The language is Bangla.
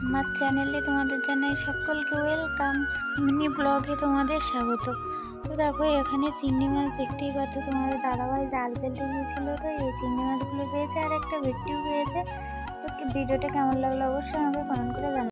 আমার চ্যানেলে তোমাদের জানাই সকলকে ওয়েলকাম। মিনি ব্লগে তোমাদের স্বাগত। তো দেখো এখানে চিংড়ি মাছ দেখতেই পাচ্ছ, তোমাদের দাদাভাই জাল ফেলতে গিয়েছিল, তো এই চিংড়ি মাছগুলো পেয়েছে আর একটা ভেটকিও পেয়েছে। তো ভিডিওটা কেমন লাগলো অবশ্যই আমাকে কমেন্ট করে জানাও।